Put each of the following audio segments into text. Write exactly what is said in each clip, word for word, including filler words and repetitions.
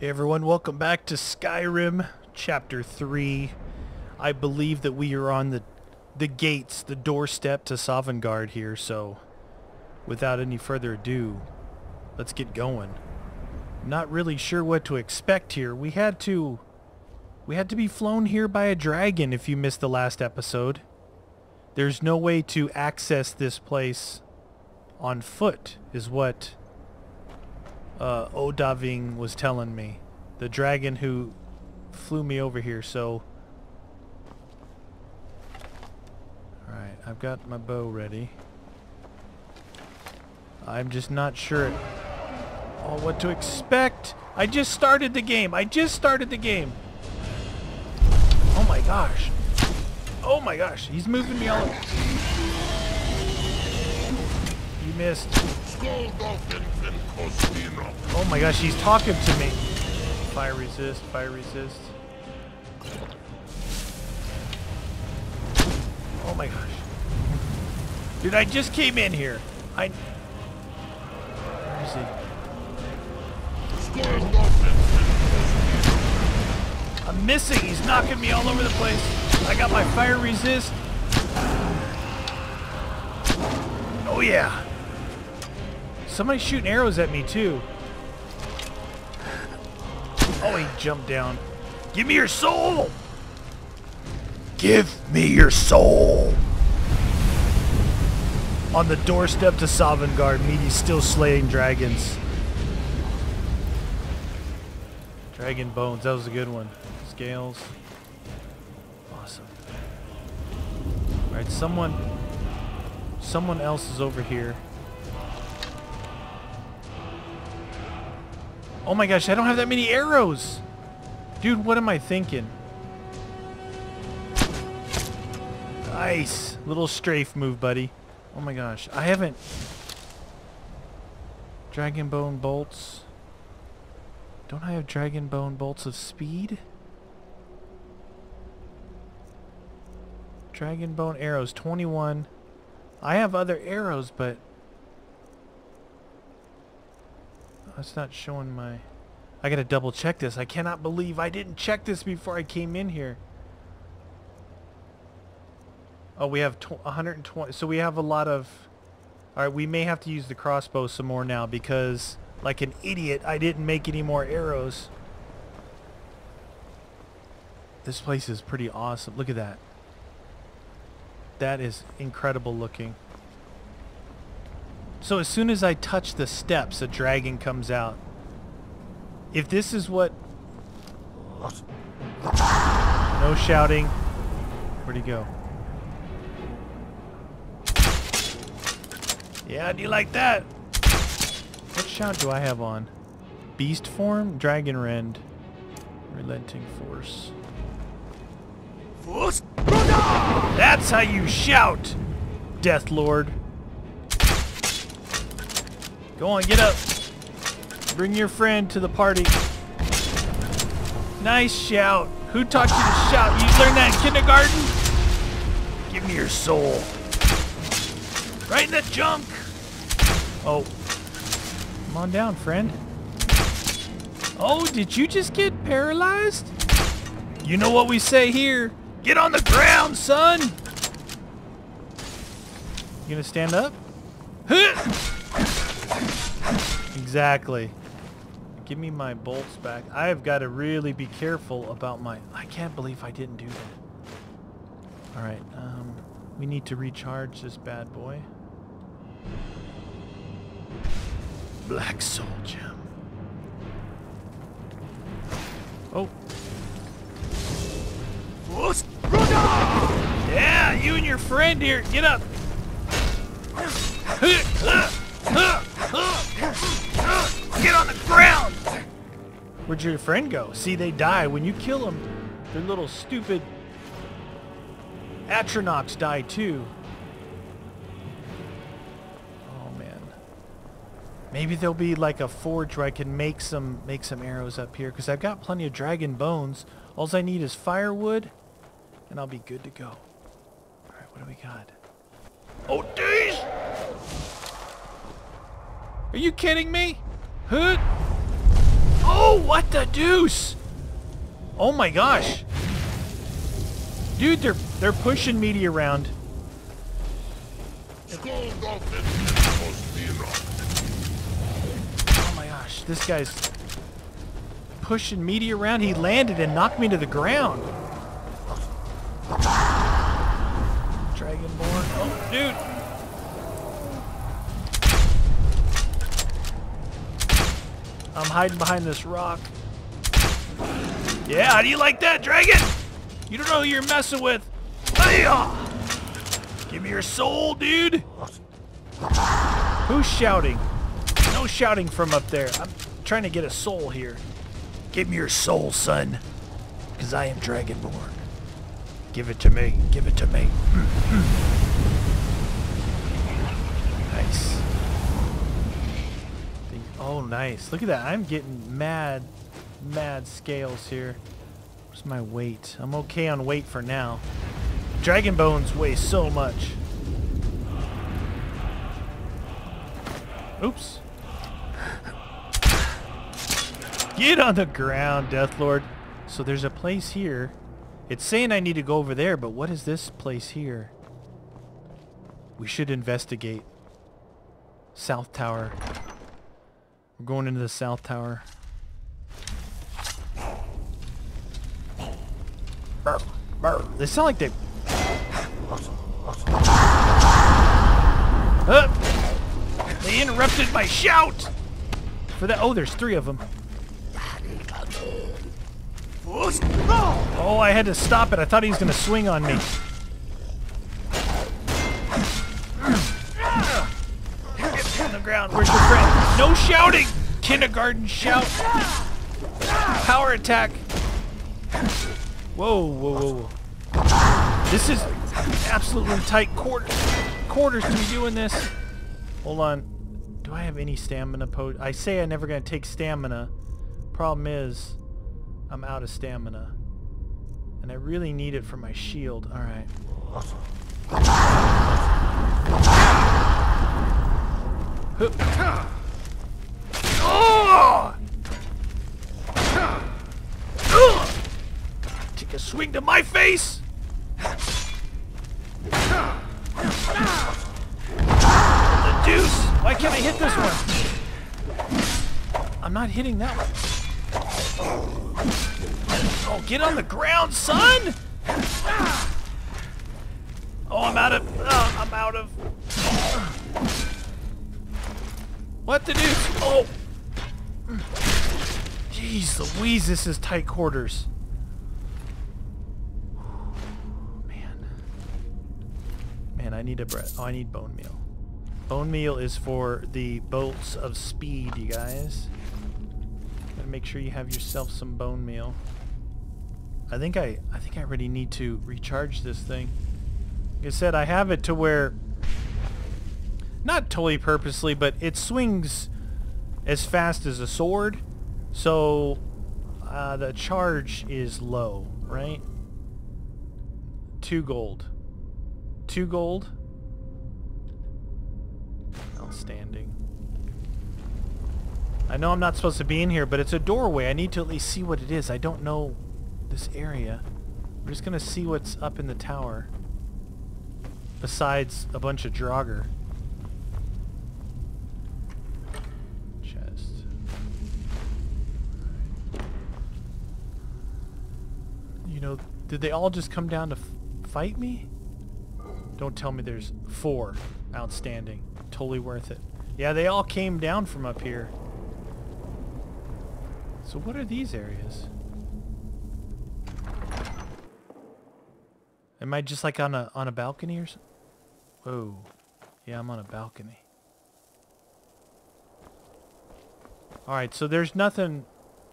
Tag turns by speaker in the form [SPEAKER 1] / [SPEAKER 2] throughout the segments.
[SPEAKER 1] Hey everyone, welcome back to Skyrim Chapter three. I believe that we are on the the gates, the doorstep to Sovngarde here, so without any further ado, let's get going. Not really sure what to expect here. We had to we had to be flown here by a dragon if you missed the last episode. There's no way to access this place on foot, is what Uh, Odaving was telling me, the dragon who flew me over here. So alright, I've got my bow ready. I'm just not sure oh, what to expect. I just started the game. I just started the game. Oh my gosh. Oh my gosh. He's moving me all over. You missed. Oh my gosh, he's talking to me. Fire resist, fire resist. Oh my gosh. Dude, I just came in here. I... Where is he? I'm missing. He's knocking me all over the place. I got my fire resist. Oh yeah. Somebody's shooting arrows at me too. Oh, he jumped down. Give me your soul! Give me your soul! On the doorstep to Sovngarde, Meaty's still slaying dragons. Dragon bones, that was a good one. Scales. Awesome. Alright, someone... Someone else is over here. Oh my gosh, I don't have that many arrows! Dude, what am I thinking? Nice! Little strafe move, buddy. Oh my gosh, I haven't... Dragon bone bolts. Don't I have dragon bone bolts of speed? Dragon bone arrows, twenty-one. I have other arrows, but... It's not showing my... I gotta double check this. I cannot believe I didn't check this before I came in here. Oh, we have one hundred twenty. So we have a lot of... Alright, we may have to use the crossbow some more now because, like an idiot, I didn't make any more arrows. This place is pretty awesome. Look at that. That is incredible looking. So as soon as I touch the steps, a dragon comes out. If this is what... No shouting. Where'd he go? Yeah, do you like that? What shout do I have on? Beast form? Dragon rend. Relenting force. That's how you shout, Death Lord. Go on, get up. Bring your friend to the party. Nice shout. Who taught you to shout? You learned that in kindergarten? Give me your soul. Right in the junk. Oh. Come on down, friend. Oh, did you just get paralyzed? You know what we say here. Get on the ground, son. You gonna stand up? Exactly. Give me my bolts back. I've got to really be careful about my... I can't believe I didn't do that. Alright, um, we need to recharge this bad boy. Black soul gem. Oh. Yeah, you and your friend here. Get up. Get on the ground! Where'd your friend go? See, they die when you kill them. Their little stupid Atronachs die too. Oh man. Maybe there'll be like a forge where I can make some make some arrows up here because I've got plenty of dragon bones. All I need is firewood, and I'll be good to go. All right, what do we got? Oh, geez! Are you kidding me? Hoot! Oh, what the deuce? Oh my gosh. Dude, they're they're pushing Meaty around. Oh my gosh, this guy's pushing Meaty around. He landed and knocked me to the ground. Dragonborn. Oh, dude. I'm hiding behind this rock. Yeah, how do you like that, dragon? You don't know who you're messing with. Hi-ya! Give me your soul, dude. Who's shouting? No shouting from up there. I'm trying to get a soul here. Give me your soul, son. Because I am Dragonborn. Give it to me. Give it to me. Nice. Oh, nice. Look at that. I'm getting mad, mad scales here. Where's my weight? I'm okay on weight for now. Dragon bones weigh so much. Oops. Get on the ground, Deathlord. So there's a place here. It's saying I need to go over there, but what is this place here? We should investigate. South Tower. We're going into the South Tower. Burr, burr. They sound like they... Uh, they interrupted my shout! For that... Oh, there's three of them. Oh, I had to stop it. I thought he was going to swing on me. Get on the ground. Where's your friend? No shouting! Kindergarten shout. Power attack. Whoa, whoa, whoa, whoa. This is absolutely tight quarters. Quarters to be doing this. Hold on. Do I have any stamina po- I say I'm never going to take stamina. Problem is, I'm out of stamina. And I really need it for my shield. Alright. Oh! Take a swing to my face! The deuce! Why can't I hit this one? I'm not hitting that one. Oh, get on the ground, son! Oh, I'm out of... Uh, I'm out of... What the deuce? Oh! Jeez Louise, this is tight quarters. Man. Man, I need a breath. Oh, I need bone meal. Bone meal is for the bolts of speed, you guys. Gotta make sure you have yourself some bone meal. I think I I think I already need to recharge this thing. Like I said, I have it to where, not totally purposely, but it swings as fast as a sword, so uh, the charge is low, right? Two gold. Two gold. Outstanding. I know I'm not supposed to be in here, but it's a doorway. I need to at least see what it is. I don't know this area. We're just gonna see what's up in the tower. Besides a bunch of Draugr. Chest. You know, did they all just come down to f fight me? Don't tell me there's four. Outstanding. Totally worth it. Yeah, they all came down from up here. So what are these areas? Am I just like on a on a balcony or something? Whoa. Yeah, I'm on a balcony. Alright, so there's nothing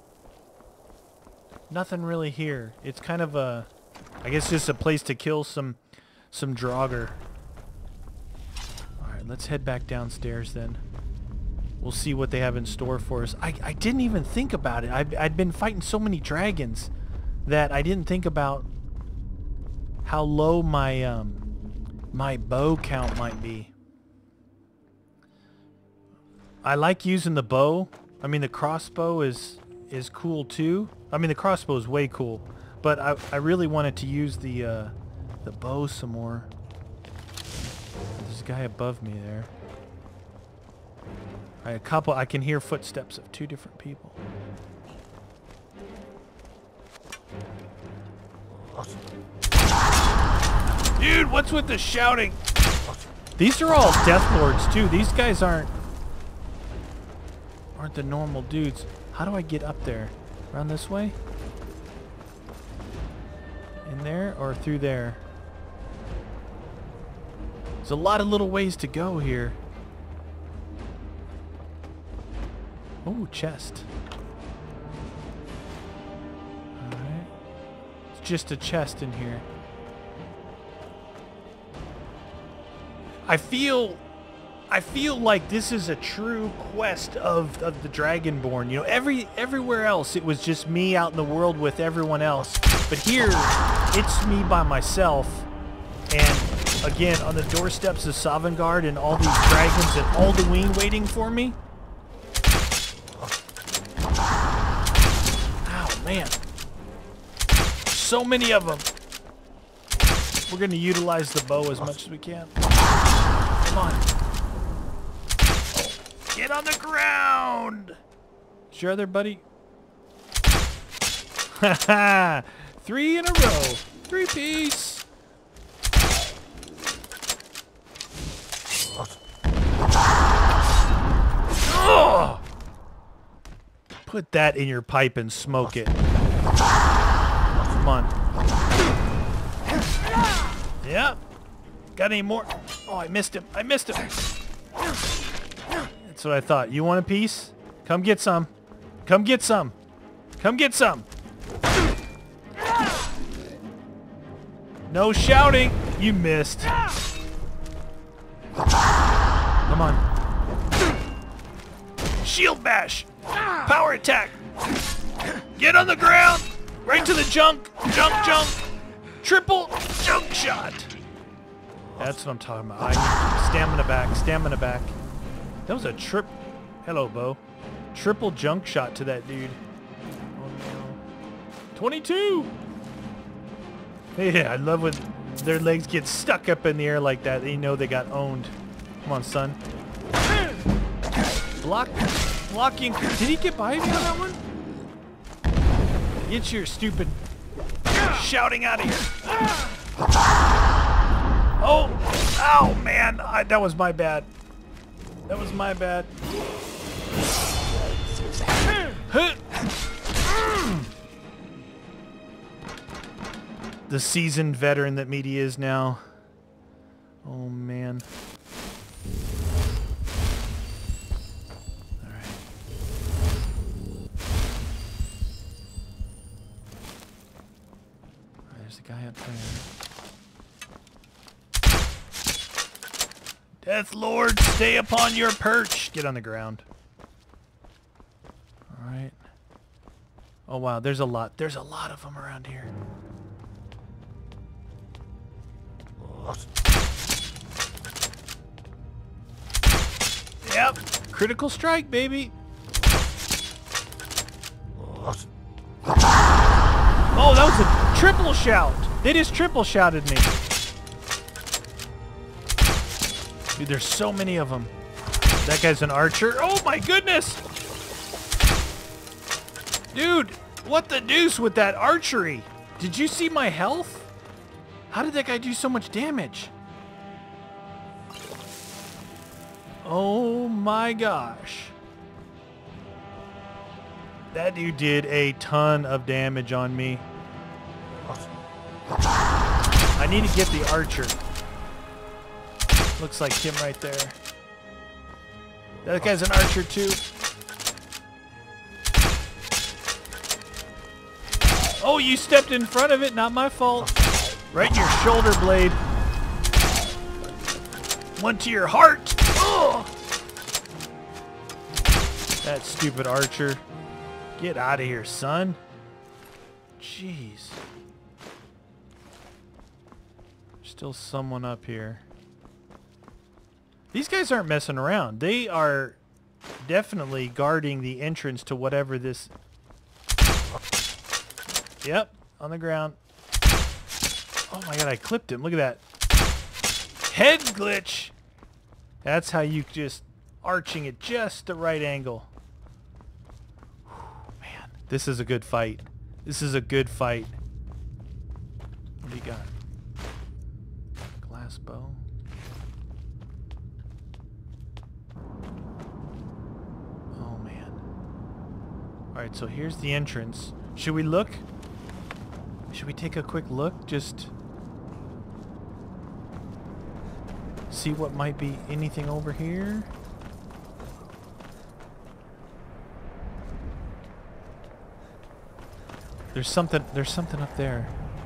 [SPEAKER 1] nothing really here. It's kind of a, I guess just a place to kill some some Draugr. Alright, let's head back downstairs then. We'll see what they have in store for us. I, I didn't even think about it. I've, I'd been fighting so many dragons that I didn't think about how low my um my bow count might be. I like using the bow. I mean, the crossbow is is cool too. I mean, the crossbow is way cool, but I, I really wanted to use the uh, the bow some more. There's a guy above me there. All right, a couple. I can hear footsteps of two different people. Dude, what's with the shouting? These are all Death Lords too. These guys aren't aren't the normal dudes. How do I get up there? Around this way? In there or through there? There's a lot of little ways to go here. Oh, chest. Alright. It's just a chest in here. I feel I feel like this is a true quest of, of the Dragonborn. You know, every everywhere else it was just me out in the world with everyone else. But here, it's me by myself. And again, on the doorsteps of Sovngarde and all these dragons and Alduin waiting for me. Oh, man. So many of them. We're going to utilize the bow as much as we can. Come on. Get on the ground! Sure there, buddy? Haha! Three in a row. Three piece. Oh! Put that in your pipe and smoke it. Come on. Yeah. Got any more? Oh, I missed him. I missed him. That's what I thought. You want a piece? Come get some. Come get some. Come get some. No shouting. You missed. Come on. Shield bash. Power attack. Get on the ground. Right to the junk. Junk, junk. Triple junk shot. That's what I'm talking about. I, stamina back. Stamina back. That was a trip. Hello, Bo. Triple junk shot to that dude. Oh, no. twenty-two. Yeah, I love when their legs get stuck up in the air like that. They know they got owned. Come on, son. Block. Blocking. Did he get by me on that one? Get your stupid shouting out of here. Oh. Ow, man. I, that was my bad. That was my bad. The seasoned veteran that Meaty is now. Oh, man. All right. There's a guy up there. Death Lord, stay upon your perch. Get on the ground. All right. Oh, wow. There's a lot. There's a lot of them around here. Yep. Critical strike, baby. Oh, that was a triple shout. They just triple shouted me. Dude, there's so many of them. That guy's an archer. Oh my goodness! Dude, what the deuce with that archery? Did you see my health? How did that guy do so much damage? Oh my gosh. That dude did a ton of damage on me. I need to get the archer. Looks like him right there. That guy's an archer too. Oh, you stepped in front of it. Not my fault. Right in your shoulder blade. One to your heart. Oh! That stupid archer. Get out of here, son. Jeez. Still someone up here. These guys aren't messing around. They are definitely guarding the entrance to whatever this Yep, on the ground. Oh my god, I clipped him. Look at that. Head glitch. That's how you just arching at just the right angle. Whew, man, this is a good fight. This is a good fight. What do you got? Glass bow. Oh man. Alright, so here's the entrance. Should we look? Should we take a quick look? Just see what might be anything over here. There's something there's something up there.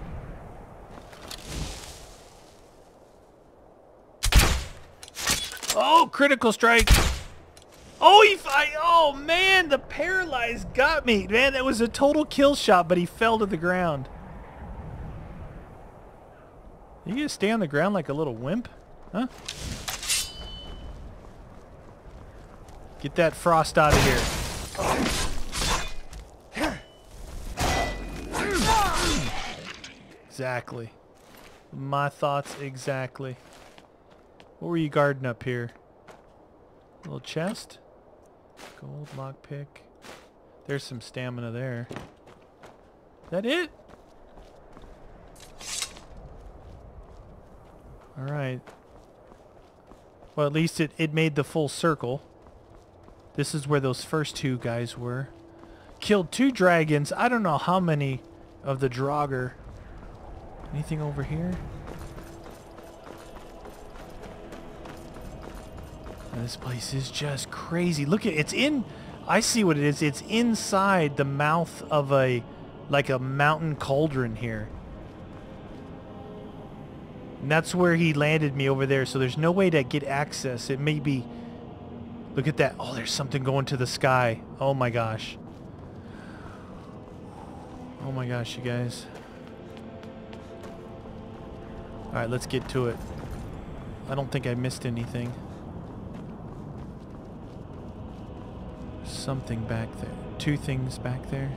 [SPEAKER 1] Oh, critical strike. Oh, he I, oh man, the paralyzed got me. Man, that was a total kill shot, but he fell to the ground. You gonna stay on the ground like a little wimp? Huh? Get that frost out of here. Exactly. My thoughts exactly. What were you guarding up here? Little chest? Gold lockpick. There's some stamina there. Is that it? Alright. Well, at least it, it made the full circle. This is where those first two guys were. Killed two dragons. I don't know how many of the Draugr. Anything over here? And this place is just crazy. Look at it's in. I see what it is. It's inside the mouth of a, like a mountain cauldron here. And that's where he landed me over there, so there's no way to get access. It may be... Look at that. Oh, there's something going to the sky. Oh my gosh. Oh my gosh, you guys. Alright, let's get to it. I don't think I missed anything. Something back there. Two things back there.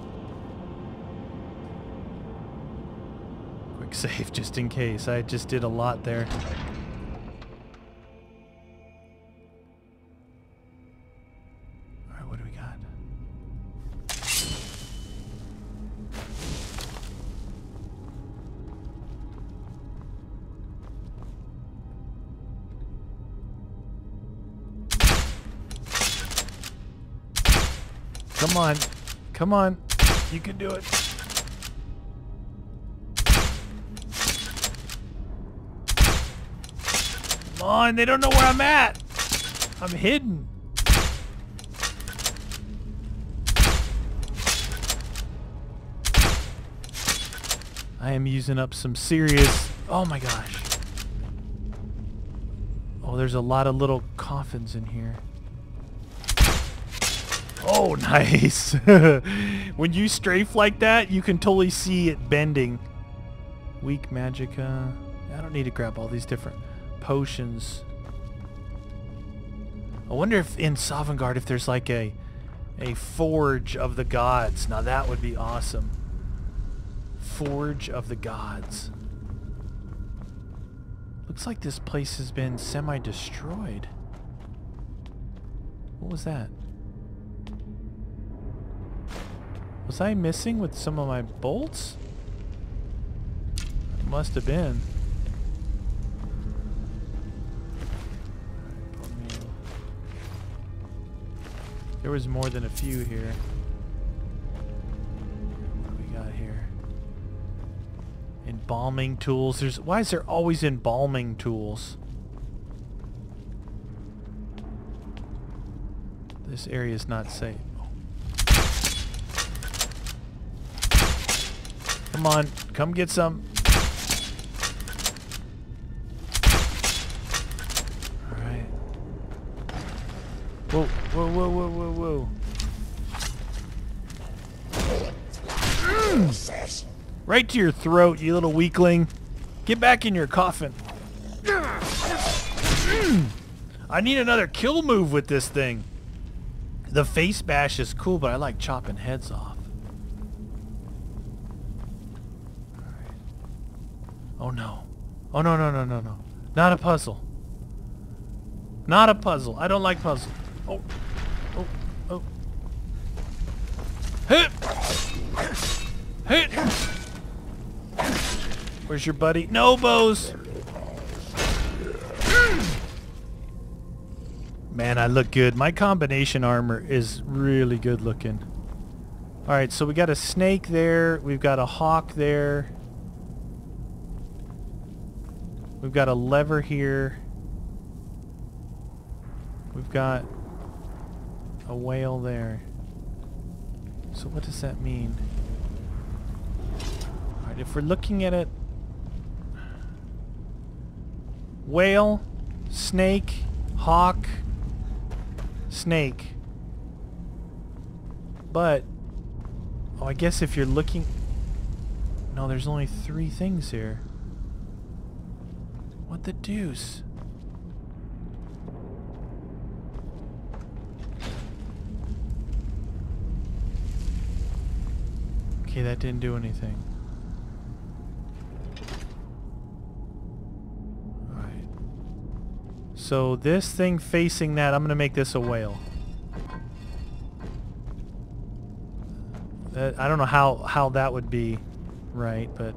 [SPEAKER 1] Quick save just in case. I just did a lot there. Alright, what do we got? Come on. Come on. You can do it. Come on, they don't know where I'm at. I'm hidden. I am using up some serious... Oh my gosh. Oh, there's a lot of little coffins in here. Oh, nice. When you strafe like that, you can totally see it bending. Weak magicka. I don't need to grab all these different potions. I wonder if in Sovngarde if there's like a a forge of the gods. Now that would be awesome. Forge of the gods. Looks like this place has been semi-destroyed. What was that? Was I missing with some of my bolts? It must have been. There was more than a few here. What do we got here? Embalming tools. There's why is there always embalming tools? This area is not safe. Come on, come get some. Alright. Whoa, whoa, whoa, whoa, whoa, whoa. Mm. Right to your throat, you little weakling. Get back in your coffin. Mm. I need another kill move with this thing. The face bash is cool, but I like chopping heads off. Oh no. Oh no, no, no, no, no. Not a puzzle. Not a puzzle. I don't like puzzles. Oh. Oh. Oh. Hit! Hit! Where's your buddy? No bows! Man, I look good. My combination armor is really good looking. Alright, so we got a snake there. We've got a hawk there. We've got a lever here. We've got a whale there. So what does that mean? Alright, if we're looking at it... Whale, snake, hawk, snake. But... Oh, I guess if you're looking... No, there's only three things here. What the deuce? Okay, that didn't do anything. Alright. So this thing facing that, I'm gonna make this a whale. That, I don't know how, how that would be right, but...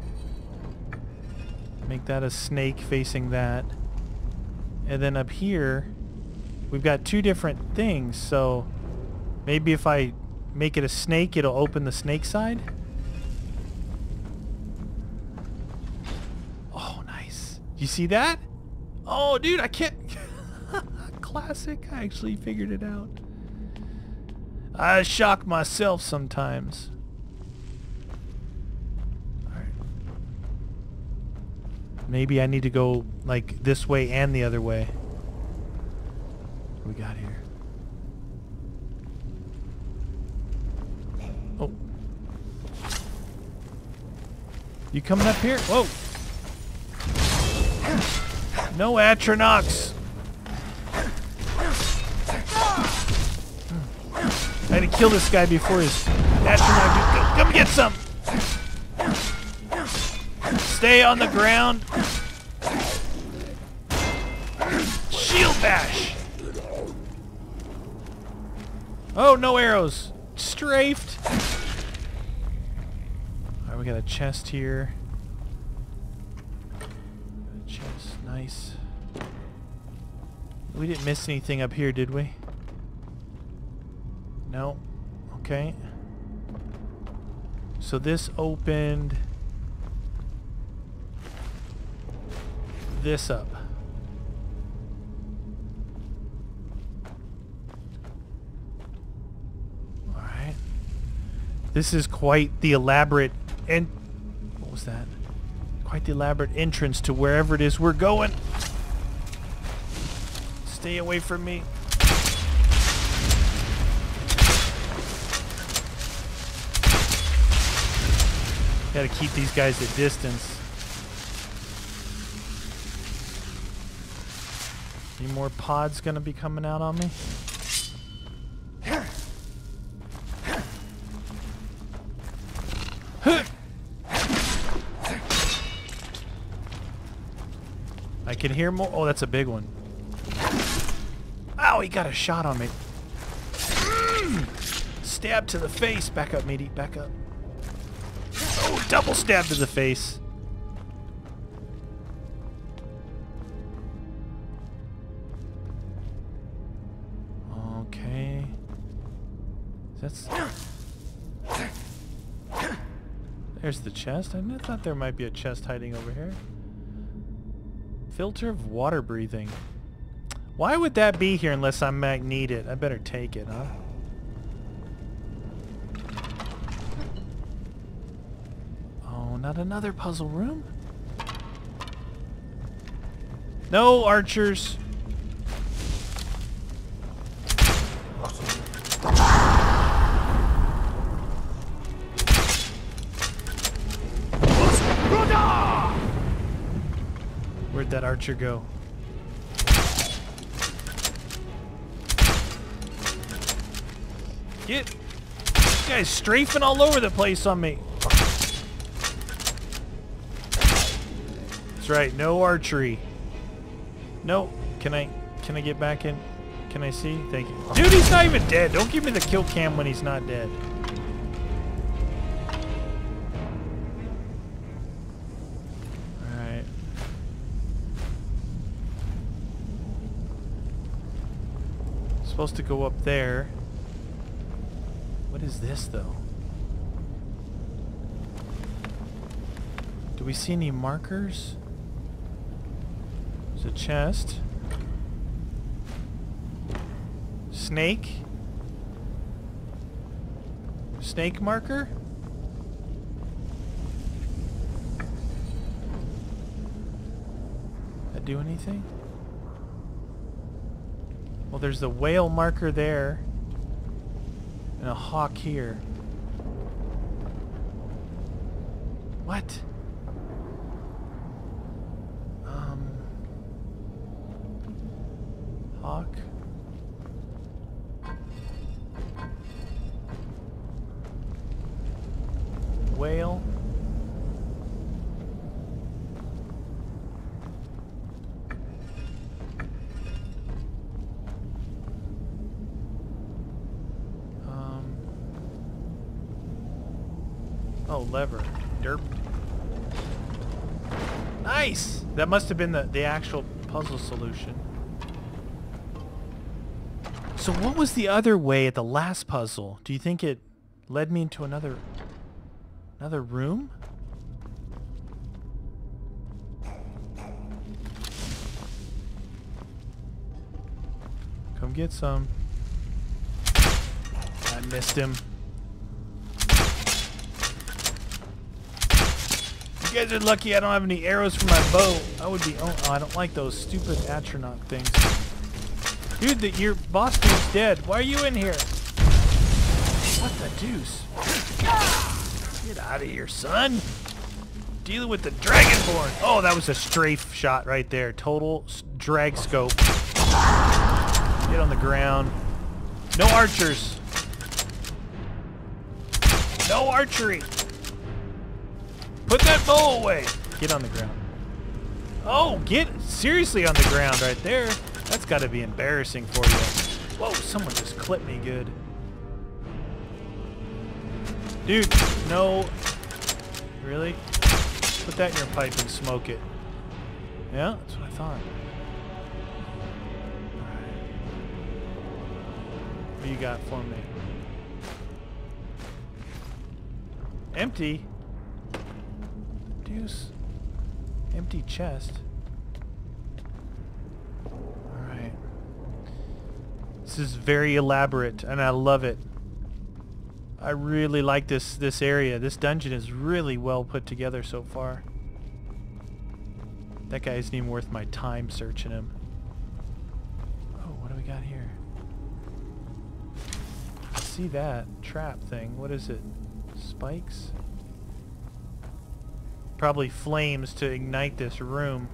[SPEAKER 1] Make that a snake facing that. And then up here, we've got two different things, so... Maybe if I make it a snake, it'll open the snake side? Oh, nice. You see that? Oh, dude, I can't... Classic. I actually figured it out. I shock myself sometimes. Alright. Maybe I need to go, like, this way and the other way. What we got here? Oh. You coming up here? Whoa! No Atronox! I had to kill this guy before his Atronox. Come get some! Stay on the ground. Shield bash! Oh, no arrows. Strafed. Alright, we got a chest here. A chest, nice. We didn't miss anything up here, did we? No. Okay. So this opened this up. Alright. This is quite the elaborate and what was that? Quite the elaborate entrance to wherever it is we're going. Stay away from me. Gotta keep these guys at distance. Any more pods gonna be coming out on me? I can hear more. Oh, that's a big one. Ow, he got a shot on me. Stab to the face. Back up, Meaty. Back up. Oh, double stab to the face. Okay. That's... There's the chest. I thought there might be a chest hiding over here. Filter of water breathing. Why would that be here unless I might need it? I better take it, huh? Not another puzzle room? No archers. Where'd that archer go? Get! This guy's strafing all over the place on me. That's right. No archery. No. Can I can I get back in? Can I see? Thank you. Dude, he's not even dead. Don't give me the kill cam when he's not dead. Alright. Supposed to go up there. What is this though? Do we see any markers? There's a chest. Snake? Snake marker? That do anything? Well, there's the whale marker there. And a hawk here. What? Um... Hawk? Whale. Um. Oh, lever. Derp. Nice! That must have been the, the actual puzzle solution. So what was the other way at the last puzzle? Do you think it led me into another... Another room? Come get some. I missed him. You guys are lucky I don't have any arrows for my bow. I would be... Oh, I don't like those stupid astronaut things. Dude, the, your boss dude's dead. Why are you in here? What the deuce? Get out of here, son. Dealing with the Dragonborn. Oh, that was a strafe shot right there. Total drag scope. Get on the ground. No archers. No archery. Put that bow away. Get on the ground. Oh, get seriously on the ground right there. That's got to be embarrassing for you. Whoa, someone just clipped me good. Dude, no. Really? Put that in your pipe and smoke it. Yeah, that's what I thought. Alright. What you got for me? Empty? Deuce. Empty chest. Alright. This is very elaborate and I love it. I really like this this area. This dungeon is really well put together so far. That guy isn't even worth my time searching him. Oh, what do we got here? I see that trap thing. What is it? Spikes? Probably flames to ignite this room.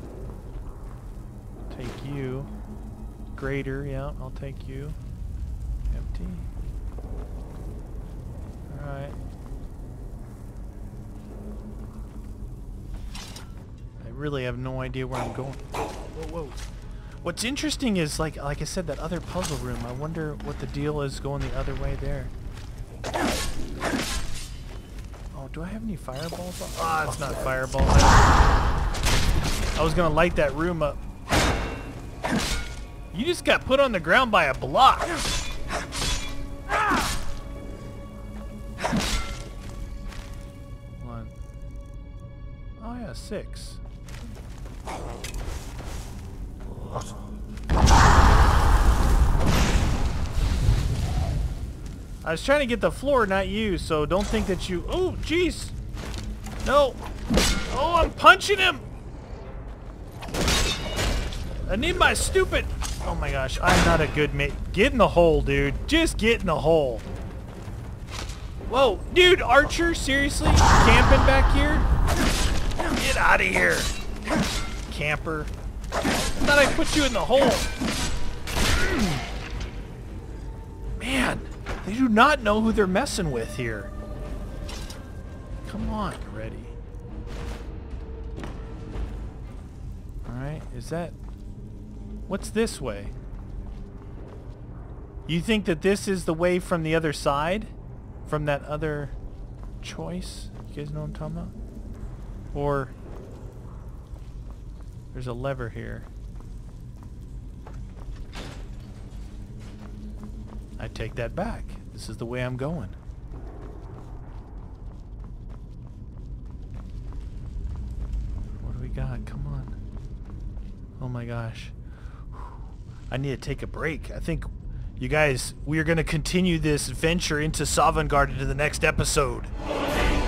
[SPEAKER 1] Take you. Grater, yeah, I'll take you. Empty. Alright. I really have no idea where I'm going. Whoa, whoa. What's interesting is, like like I said, that other puzzle room. I wonder what the deal is going the other way there. Oh, do I have any fireballs? Ah, oh, it's not fireball. I was gonna light that room up. You just got put on the ground by a block. One. Oh yeah, six. I was trying to get the floor, not you, so don't think that you... Oh, jeez. No. Oh, I'm punching him. I need my stupid... Oh my gosh, I'm not a good mate. Get in the hole, dude. Just get in the hole. Whoa, dude, Archer, seriously? Camping back here? Get out of here. Camper. I thought I put you in the hole. Man, they do not know who they're messing with here. Come on, ready. Is that... What's this way? You think that this is the way from the other side? From that other choice? You guys know what I'm talking about? Or... There's a lever here. I take that back. This is the way I'm going. What do we got? Come on. Oh my gosh. I need to take a break. I think, you guys, we are going to continue this venture into Sovngarde into the next episode.